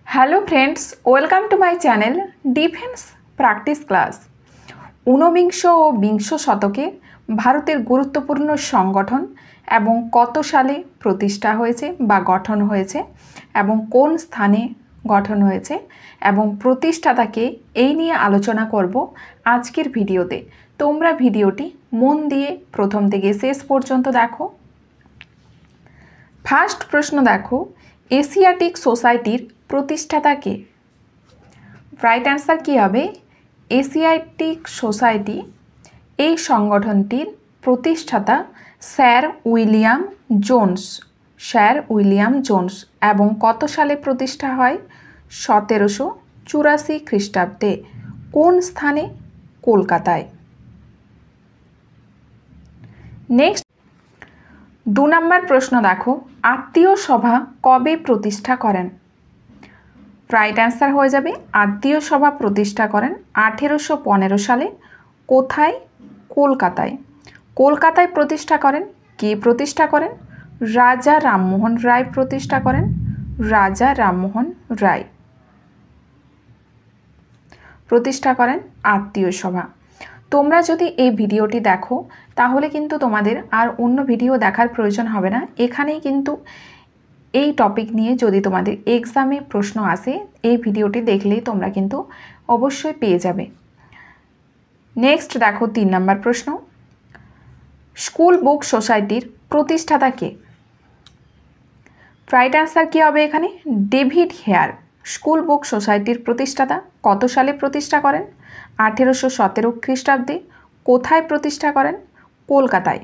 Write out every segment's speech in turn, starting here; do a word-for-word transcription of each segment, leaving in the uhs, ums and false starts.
Hello friends, welcome to my channel defence practice class. ঊনবিংশ ও বিংশ শতকে ভারতের গুরুত্বপূর্ণ সংগঠন এবং কত সালে প্রতিষ্ঠা হয়েছে বা গঠন হয়েছে এবং কোন স্থানে গঠন হয়েছে এবং প্রতিষ্ঠাতাকে এই নিয়ে আলোচনা করব আজকের ভিডিওতে। তোমরা ভিডিওটি মন দিয়ে প্রথম থেকে শেষ পর্যন্ত দেখো। ফার্স্ট প্রশ্ন দেখো, এশিয়াটিক সোসাইটির প্রতিষ্ঠাতা কে? রাইট অ্যান্সার কী হবে? এশিয়াটিক সোসাইটি এই সংগঠনটির প্রতিষ্ঠাতা sir William Jones sir William Jones এবং কত সালে প্রতিষ্ঠা হয়? সতেরোশো চুরাশি খ্রিস্টাব্দে। কোন স্থানে? কলকাতায়। নেক্সট দু নম্বর প্রশ্ন দেখো, আত্মীয় সভা কবে প্রতিষ্ঠা করেন? রাইট অ্যান্সার হয়ে যাবে আত্মীয় সভা প্রতিষ্ঠা করেন আঠেরোশো পনেরো সালে। কোথায়? কলকাতায়। কলকাতায় প্রতিষ্ঠা করেন। কে প্রতিষ্ঠা করেন? রাজা রামমোহন রায় প্রতিষ্ঠা করেন। রাজা রামমোহন রায় প্রতিষ্ঠা করেন আত্মীয় সভা। তোমরা যদি এই ভিডিওটি দেখো তাহলে কিন্তু তোমাদের আর অন্য ভিডিও দেখার প্রয়োজন হবে না। এখানেই কিন্তু এই টপিক নিয়ে যদি তোমাদের এক্সামে প্রশ্ন আসে এই ভিডিওটি দেখলেই তোমরা কিন্তু অবশ্যই পেয়ে যাবে। নেক্সট দেখো তিন নম্বর প্রশ্ন, স্কুল বুক সোসাইটির প্রতিষ্ঠাতা কে? রাইট অ্যান্সার কী হবে এখানে? ডেভিড হেয়ার স্কুল বুক সোসাইটির প্রতিষ্ঠাতা। কত সালে প্রতিষ্ঠা করেন? আঠেরোশো সতেরো খ্রিস্টাব্দে। কোথায় প্রতিষ্ঠা করেন? কলকাতায়।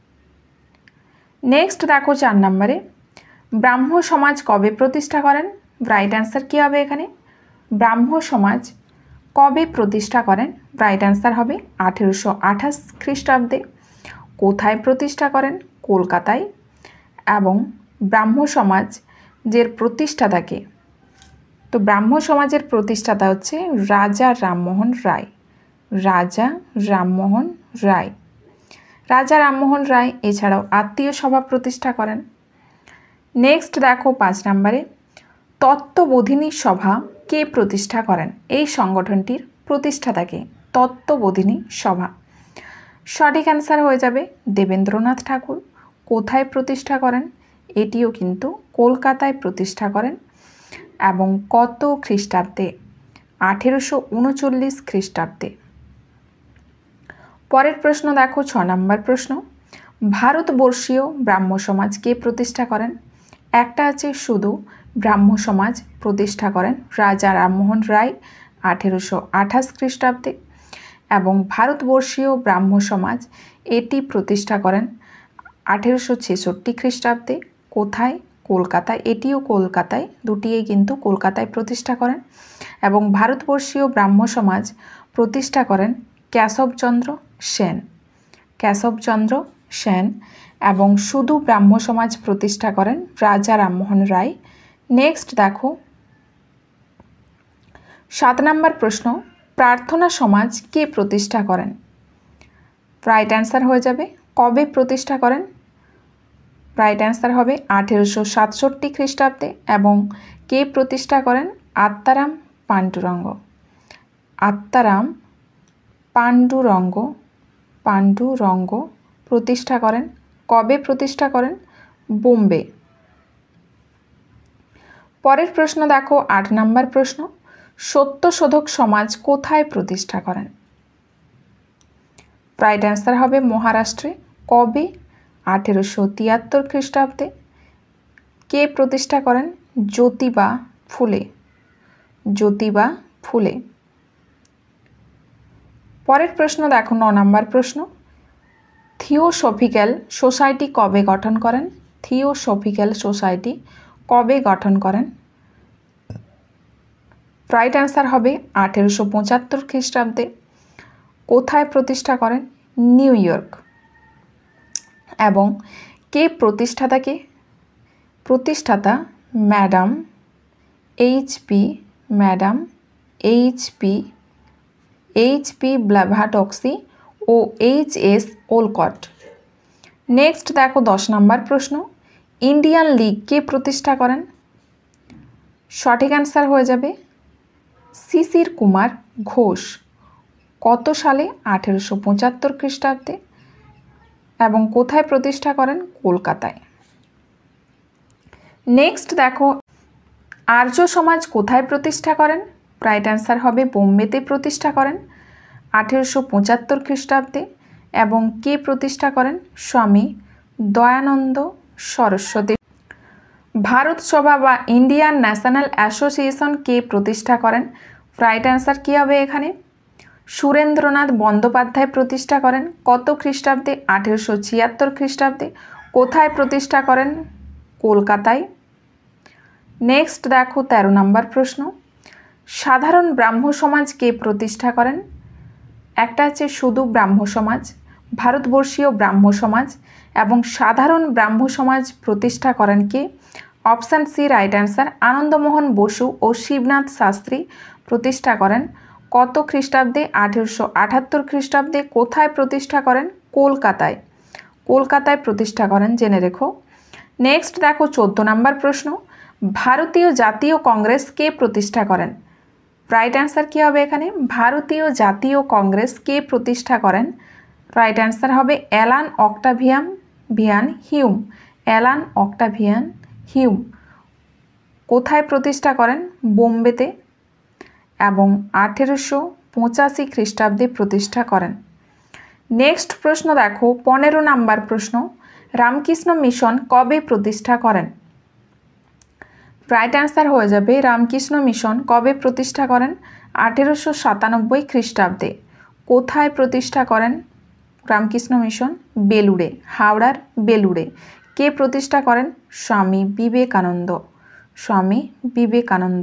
নেক্সট দেখো চার নম্বরে, ব্রাহ্ম সমাজ কবে প্রতিষ্ঠা করেন? রাইট অ্যান্সার কী হবে এখানে? ব্রাহ্ম সমাজ কবে প্রতিষ্ঠা করেন? রাইট অ্যান্সার হবে আঠেরোশো আঠাশ খ্রিস্টাব্দে। কোথায় প্রতিষ্ঠা করেন? কলকাতায়। এবং ব্রাহ্ম সমাজের প্রতিষ্ঠাতাকে? তো ব্রাহ্ম সমাজের প্রতিষ্ঠাতা হচ্ছে রাজা রামমোহন রায়। রাজা রামমোহন রায় রাজা রামমোহন রায় এছাড়াও আত্মীয় সভা প্রতিষ্ঠা করেন। নেক্সট দেখো পাঁচ নম্বরে, তত্ত্ববোধিনী সভা কে প্রতিষ্ঠা করেন? এই সংগঠনটির প্রতিষ্ঠাতাকে? তত্ত্ববোধিনী সভা। সঠিক অ্যান্সার হয়ে যাবে দেবেন্দ্রনাথ ঠাকুর। কোথায় প্রতিষ্ঠা করেন? এটিও কিন্তু কলকাতায় প্রতিষ্ঠা করেন। এবং কত খ্রিস্টাব্দে? আঠেরোশো উনচল্লিশ খ্রিস্টাব্দে। পরের প্রশ্ন দেখো ছ নম্বর প্রশ্ন, ভারতবর্ষীয় ব্রাহ্ম সমাজ কে প্রতিষ্ঠা করেন? একটা আছে শুধু ব্রাহ্ম সমাজ প্রতিষ্ঠা করেন রাজা রামমোহন রায় আঠেরোশো আঠাশ খ্রিস্টাব্দে। এবং ভারতবর্ষীয় ব্রাহ্ম সমাজ এটি প্রতিষ্ঠা করেন আঠেরোশো ছেষট্টি খ্রিস্টাব্দে। কোথায়? কলকাতায়। এটিও কলকাতায়, দুটিই কিন্তু কলকাতায় প্রতিষ্ঠা করেন। এবং ভারতবর্ষীয় ব্রাহ্ম সমাজ প্রতিষ্ঠা করেন কেশবচন্দ্র সেন কেশবচন্দ্র সেন এবং শুধু ব্রাহ্ম সমাজ প্রতিষ্ঠা করেন রাজা রামমোহন রায়। নেক্সট দেখো সাত নম্বর প্রশ্ন, প্রার্থনা সমাজ কে প্রতিষ্ঠা করেন? রাইট অ্যান্সার হয়ে যাবে কবে প্রতিষ্ঠা করেন? রাইট অ্যান্সার হবে আঠেরোশো সাতষট্টি খ্রিস্টাব্দে। এবং কে প্রতিষ্ঠা করেন? আত্মারাম পাণ্ডুরঙ্গ আত্মারাম পাণ্ডুরঙ্গ পাণ্ডুরঙ্গ প্রতিষ্ঠা করেন। কবে প্রতিষ্ঠা করেন? বোম্বে। পরের প্রশ্ন দেখো আট নম্বর প্রশ্ন, সত্যশোধক সমাজ কোথায় প্রতিষ্ঠা করেন? রাইট অ্যান্সার হবে মহারাষ্ট্রে। কবে? আঠেরোশো তিয়াত্তর খ্রিস্টাব্দে। কে প্রতিষ্ঠা করেন? জ্যোতিবা ফুলে জ্যোতিবা ফুলে। পরের প্রশ্ন দেখো ন নম্বর প্রশ্ন, থিওসফিক্যাল সোসাইটি কবে গঠন করেন? থিওসফিক্যাল সোসাইটি কবে গঠন করেন? রাইট অ্যান্সার হবে আঠেরোশো পঁচাত্তর খ্রিস্টাব্দে। কোথায় প্রতিষ্ঠা করেন? New York. এবং কে প্রতিষ্ঠাতাকে? প্রতিষ্ঠাতা madam H P madam H P H P Blavatsky ও এইচ এস ওলকট। নেক্সট দেখো দশ নম্বর প্রশ্ন, ইন্ডিয়ান লীগ কে প্রতিষ্ঠা করেন? সঠিক অ্যান্সার হয়ে যাবে শিশির কুমার ঘোষ। কত সালে? আঠেরোশো পঁচাত্তর খ্রিস্টাব্দে। এবং কোথায় প্রতিষ্ঠা করেন? কলকাতায়। নেক্সট দেখো, আর্য সমাজ কোথায় প্রতিষ্ঠা করেন? রাইট অ্যান্সার হবে বোম্বেতে প্রতিষ্ঠা করেন আঠেরোশো পঁচাত্তর খ্রিস্টাব্দে। এবং কে প্রতিষ্ঠা করেন? স্বামী দয়ানন্দ সরস্বতী। ভারত সভা বা ইন্ডিয়ান ন্যাশনাল অ্যাসোসিয়েশন কে প্রতিষ্ঠা করেন? রাইট অ্যান্সার কী হবে এখানে? সুরেন্দ্রনাথ বন্দ্যোপাধ্যায় প্রতিষ্ঠা করেন। কত খ্রিস্টাব্দে? আঠেরোশো ছিয়াত্তর খ্রিস্টাব্দে। কোথায় প্রতিষ্ঠা করেন? কলকাতায়। নেক্সট দেখো তেরো নম্বর প্রশ্ন, সাধারণ ব্রাহ্ম সমাজ কে প্রতিষ্ঠা করেন? একটা আছে শুধু ব্রাহ্ম সমাজ, ভারতবর্ষীয় ব্রাহ্ম সমাজ এবং সাধারণ ব্রাহ্ম সমাজ প্রতিষ্ঠা করেন কে? Option C right answer. Anandamohan Basu ও শিবনাথ শাস্ত্রী প্রতিষ্ঠা করেন। কত খ্রিস্টাব্দে? আঠেরোশো আটাত্তর খ্রিস্টাব্দে। কোথায় প্রতিষ্ঠা করেন? কলকাতায়। কলকাতায় প্রতিষ্ঠা করেন, জেনে রেখো। নেক্সট দেখো চোদ্দো নম্বর প্রশ্ন, ভারতীয় জাতীয় কংগ্রেস কে প্রতিষ্ঠা করেন? রাইট অ্যান্সার কী হবে এখানে? ভারতীয় জাতীয় কংগ্রেস কে প্রতিষ্ঠা করেন? রাইট অ্যান্সার হবে অ্যালান অক্টাভিয়াম ভিয়ান হিউম। Allan Octavian Hume. কোথায় প্রতিষ্ঠা করেন? বোম্বেতে। এবং আঠেরোশো পঁচাশি খ্রিস্টাব্দে প্রতিষ্ঠা করেন। নেক্সট প্রশ্ন দেখো পনেরো নাম্বার প্রশ্ন, রামকৃষ্ণ মিশন কবে প্রতিষ্ঠা করেন? রাইট অ্যান্সার হয়ে যাবে রামকৃষ্ণ মিশন কবে প্রতিষ্ঠা করেন? আঠেরোশো সাতানব্বই খ্রিস্টাব্দে। কোথায় প্রতিষ্ঠা করেন রামকৃষ্ণ মিশন? বেলুড়ে, হাওড়ার বেলুড়ে। কে প্রতিষ্ঠা করেন? স্বামী বিবেকানন্দ। স্বামী বিবেকানন্দ।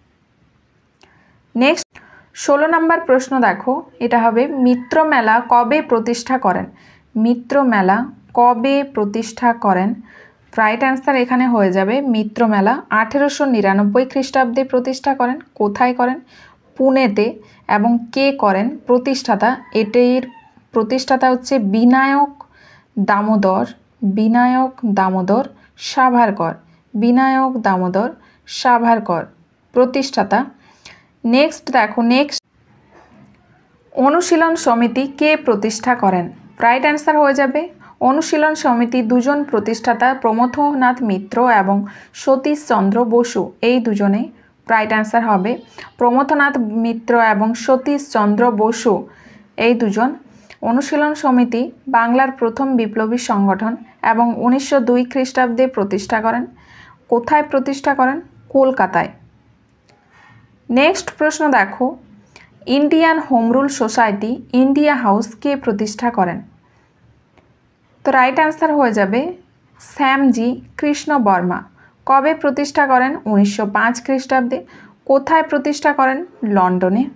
নেক্সট ষোলো নম্বর প্রশ্ন দেখো, এটা হবে মিত্র মেলা কবে প্রতিষ্ঠা করেন? মিত্র মেলা কবে প্রতিষ্ঠা করেন? রাইট অ্যান্সার এখানে হয়ে যাবে মিত্র মেলা আঠেরোশো নিরানব্বই খ্রিস্টাব্দে প্রতিষ্ঠা করেন। কোথায় করেন? পুনেতে। এবং কে করেন প্রতিষ্ঠাতা? এটির প্রতিষ্ঠাতা হচ্ছে বিনায়ক দামোদর বিনায়ক দামোদর সাভারকর। বিনায়ক দামোদর সাভারকর প্রতিষ্ঠাতা। নেক্সট দেখো, নেক্সট অনুশীলন সমিতি কে প্রতিষ্ঠা করেন? রাইট অ্যান্সার হয়ে যাবে অনুশীলন সমিতি দুজন প্রতিষ্ঠাতা প্রমথনাথ মিত্র এবং সতীশচন্দ্র বসু। এই দুজনে। রাইট অ্যান্সার হবে প্রমথনাথ মিত্র এবং সতীশচন্দ্র বসু। এই দুজন। অনুশীলন সমিতি বাংলার প্রথম বিপ্লবী সংগঠন এবং উনিশশো দুই খ্রিস্টাব্দে প্রতিষ্ঠা করেন। কোথায় প্রতিষ্ঠা করেন? কলকাতায়। নেক্সট প্রশ্ন দেখো, Indian home rule society India house কে প্রতিষ্ঠা করেন? তো রাইট অ্যান্সার হয়ে যাবে শ্যামজি কৃষ্ণ বর্মা। কবে প্রতিষ্ঠা করেন? উনিশশো পাঁচ খ্রিস্টাব্দে। কোথায় প্রতিষ্ঠা করেন? লন্ডনে।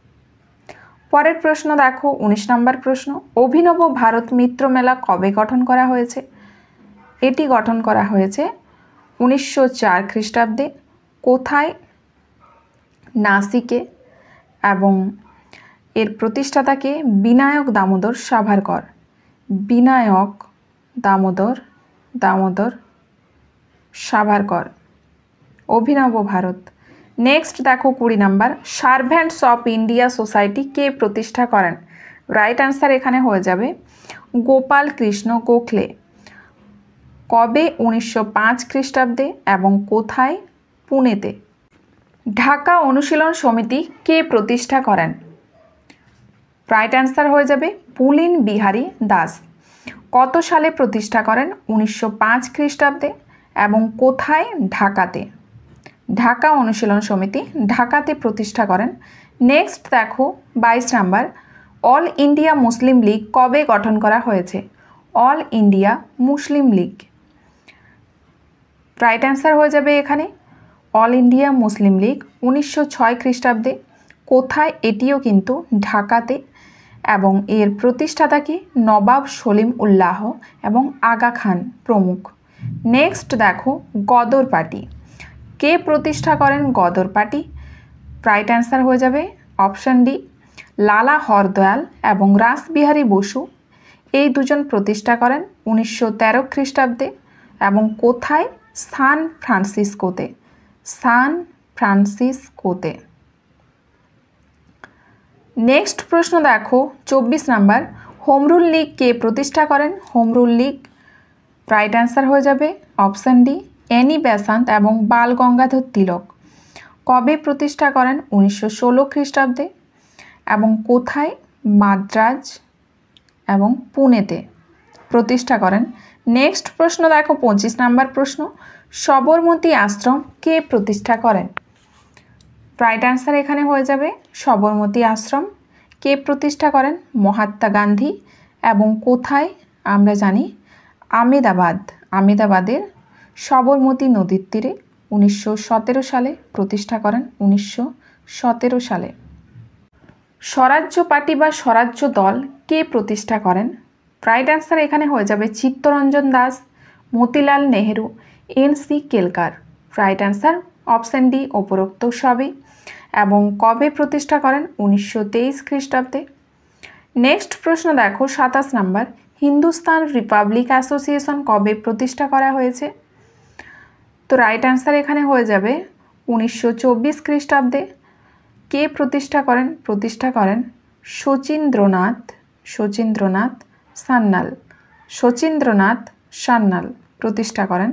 পরের প্রশ্ন দেখো উনিশ নম্বর প্রশ্ন, অভিনব ভারত মিত্র মেলা কবে গঠন করা হয়েছে? এটি গঠন করা হয়েছে উনিশশো চার খ্রিস্টাব্দে। কোথায়? নাসিকে। এবং এর প্রতিষ্ঠাতাকে বিনায়ক দামোদর সাভারকর। বিনায়ক দামোদর দামোদর সাভারকর। অভিনব ভারত। নেক্সট দেখো কুড়ি number, servants of India society কে প্রতিষ্ঠা করেন? রাইট অ্যান্সার এখানে হয়ে যাবে গোপাল কৃষ্ণ গোখলে। কবে? উনিশশো পাঁচ খ্রিস্টাব্দে। এবং কোথায়? পুনেতে। ঢাকা অনুশীলন সমিতি কে প্রতিষ্ঠা করেন? রাইট অ্যান্সার হয়ে যাবে পুলিন বিহারী দাস। কত সালে প্রতিষ্ঠা করেন? উনিশশো পাঁচ খ্রিস্টাব্দে। এবং কোথায়? ঢাকাতে। ঢাকা অনুশীলন সমিতি ঢাকাতে প্রতিষ্ঠা করেন। নেক্সট দেখো বাইশ number, all India Muslim league কবে গঠন করা হয়েছে? All India Muslim league. Right answer হয়ে যাবে এখানে অল ইন্ডিয়া মুসলিম লীগ উনিশশো ছয় খ্রিস্টাব্দে। কোথায়? এটিও কিন্তু ঢাকাতে। এবং এর প্রতিষ্ঠাতাকে নবাব সলিম উল্লাহ এবং আগা খান প্রমুখ। নেক্সট দেখো গদর পার্টি কে প্রতিষ্ঠা করেন? গদর পার্টি। রাইট অ্যান্সার হয়ে যাবে অপশান ডি লালা হরদয়াল এবং রাসবিহারী বসু। এই দুজন প্রতিষ্ঠা করেন উনিশশো তেরো খ্রিস্টাব্দে। এবং কোথায়? সান ফ্রান্সিসকোতে। সান ফ্রান্সিসকোতে। নেক্সট প্রশ্ন দেখো চব্বিশ নাম্বার, হোম রুল লীগ কে প্রতিষ্ঠা করেন? Home rule league right answer হয়ে যাবে অপশান ডি অ্যানি বেসান্ত এবং বাল গঙ্গাধর তিলক। কবে প্রতিষ্ঠা করেন? উনিশশো ষোলো খ্রিস্টাব্দে। এবং কোথায়? মাদ্রাজ এবং পুনেতে প্রতিষ্ঠা করেন। নেক্সট প্রশ্ন দেখো পঁচিশ নাম্বার প্রশ্ন, সবরমতী আশ্রম কে প্রতিষ্ঠা করেন? রাইট অ্যান্সার এখানে হয়ে যাবে সবরমতী আশ্রম কে প্রতিষ্ঠা করেন? মহাত্মা গান্ধী। এবং কোথায়? আমরা জানি আমেদাবাদ, আমেদাবাদের সবরমতী নদীর তীরে উনিশশো সতেরো সালে প্রতিষ্ঠা করেন, উনিশশো সতেরো সালে। স্বরাজ্য পার্টি বা স্বরাজ্য দল কে প্রতিষ্ঠা করেন? রাইট অ্যান্সার এখানে হয়ে যাবে Chittaranjan Das, Motilal Nehru, N C Kelkar. Right answer option D উপরোক্ত সবই। এবং কবে প্রতিষ্ঠা করেন? উনিশশো তেইশ খ্রিস্টাব্দে। নেক্সট প্রশ্ন দেখো সাতাশ নাম্বার, হিন্দুস্তান রিপাবলিক অ্যাসোসিয়েশন কবে প্রতিষ্ঠা করা হয়েছে? তো রাইট অ্যান্সার এখানে হয়ে যাবে উনিশশো চব্বিশ খ্রিস্টাব্দে। কে প্রতিষ্ঠা করেন? প্রতিষ্ঠা করেন শচীন্দ্রনাথ, শচীন্দ্রনাথ সান্যাল, শচীন্দ্রনাথ সান্যাল প্রতিষ্ঠা করেন।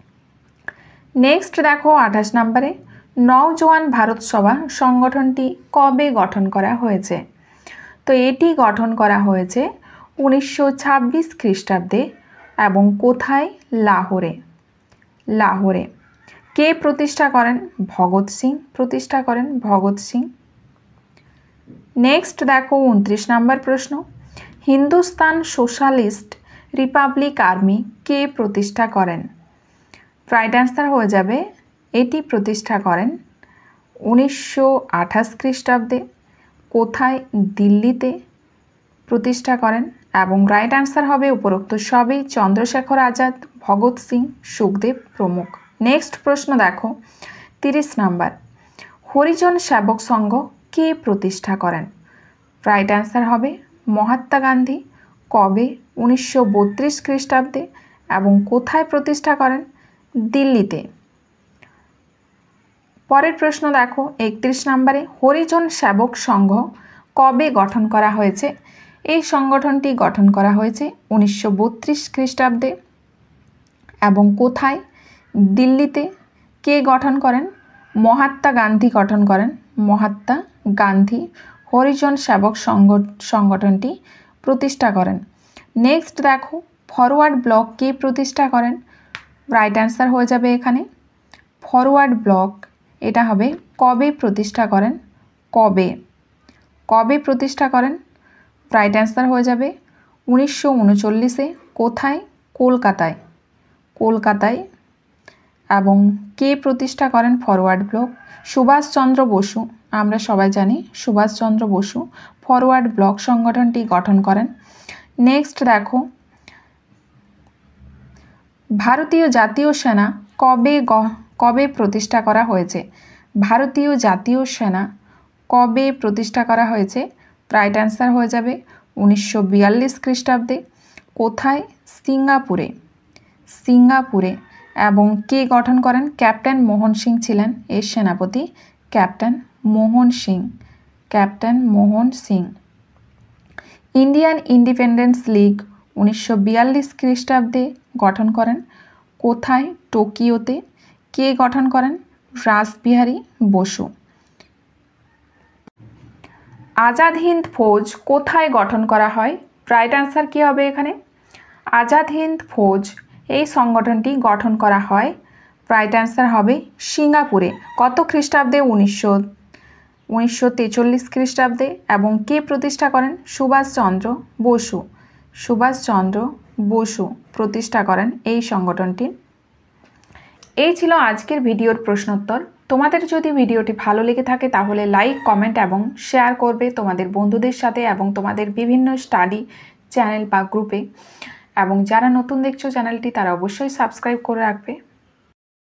নেক্সট দেখো আঠাশ নম্বরে, নওজোয়ান ভারত সভা সংগঠনটি কবে গঠন করা হয়েছে? তো এটি গঠন করা হয়েছে উনিশশো ছাব্বিশ খ্রিস্টাব্দে। এবং কোথায়? লাহোরে, লাহোরে। কে প্রতিষ্ঠা করেন? ভগৎ সিং প্রতিষ্ঠা করেন, ভগৎ সিং। নেক্সট দেখো উনত্রিশ নম্বর প্রশ্ন, হিন্দুস্তান সোশ্যালিস্ট রিপাবলিক আর্মি কে প্রতিষ্ঠা করেন? রাইট অ্যান্সার হয়ে যাবে এটি প্রতিষ্ঠা করেন উনিশশো আঠাশ খ্রিস্টাব্দে। কোথায়? দিল্লিতে প্রতিষ্ঠা করেন। এবং রাইট অ্যান্সার হবে উপরোক্ত সবই, চন্দ্রশেখর আজাদ, ভগৎ সিং, সুখদেব প্রমুখ। নেক্সট প্রশ্ন দেখো তিরিশ নাম্বার, হরিজন সেবক সংঘ কে প্রতিষ্ঠা করেন? রাইট অ্যান্সার হবে মহাত্মা গান্ধী। কবে? উনিশশো বত্রিশ খ্রিস্টাব্দে। এবং কোথায় প্রতিষ্ঠা করেন? দিল্লিতে। পরের প্রশ্ন দেখো একত্রিশ নম্বরে, হরিজন সেবক সংঘ কবে গঠন করা হয়েছে? এই সংগঠনটি গঠন করা হয়েছে উনিশশো বত্রিশ খ্রিস্টাব্দে। এবং কোথায়? দিল্লিতে। কে গঠন করেন? মহাত্মা গান্ধী গঠন করেন, মহাত্মা গান্ধী হরিজন সেবক সংঘ সংগঠনটি প্রতিষ্ঠা করেন। নেক্সট দেখো ফরওয়ার্ড ব্লক কে প্রতিষ্ঠা করেন? রাইট অ্যান্সার হয়ে যাবে এখানে ফরওয়ার্ড ব্লক। এটা হবে কবে প্রতিষ্ঠা করেন? কবে, কবে প্রতিষ্ঠা করেন? রাইট অ্যান্সার হয়ে যাবে উনিশশো উনচল্লিশে। কোথায়? কলকাতায়, কলকাতায়। এবং কে প্রতিষ্ঠা করেন ফরওয়ার্ড ব্লক? সুভাষচন্দ্র বসু। আমরা সবাই জানি সুভাষচন্দ্র বসু ফরওয়ার্ড ব্লক সংগঠনটি গঠন করেন। নেক্সট দেখো ভারতীয় জাতীয় সেনা কবে কবে প্রতিষ্ঠা করা হয়েছে? ভারতীয় জাতীয় সেনা কবে প্রতিষ্ঠা করা হয়েছে? রাইট অ্যান্সার হয়ে যাবে উনিশশো বিয়াল্লিশ খ্রিস্টাব্দে। কোথায়? সিঙ্গাপুরে, সিঙ্গাপুরে। এবং কে গঠন করেন? ক্যাপ্টেন মোহন সিং ছিলেন এর সেনাপতি, captain Mohan Singh, captain Mohan Singh. Indian independence league উনিশশো বিয়াল্লিশ খ্রিস্টাব্দে গঠন করেন। কোথায়? টোকিওতে। কে গঠন করেন? রাসবিহারী বসু। আজাদ হিন্দ ফৌজ কোথায় গঠন করা হয়? রাইট অ্যান্সার কী হবে এখানে? আজাদ হিন্দ ফৌজ এই সংগঠনটি গঠন করা হয়, রাইট অ্যান্সার হবে সিঙ্গাপুরে। কত খ্রিস্টাব্দে? উনিশশো উনিশশো তেচল্লিশ খ্রিস্টাব্দে। এবং কে প্রতিষ্ঠা করেন? সুভাষচন্দ্র বসু, সুভাষচন্দ্র বসু প্রতিষ্ঠা করেন এই সংগঠনটি। এই ছিল আজকের ভিডিওর প্রশ্নোত্তর। তোমাদের যদি ভিডিওটি ভালো লেগে থাকে তাহলে লাইক, কমেন্ট এবং শেয়ার করবে তোমাদের বন্ধুদের সাথে এবং তোমাদের বিভিন্ন স্টাডি চ্যানেল বা গ্রুপে। এবং যারা নতুন দেখছো চ্যানেলটি তারা অবশ্যই সাবস্ক্রাইব করে রাখবে।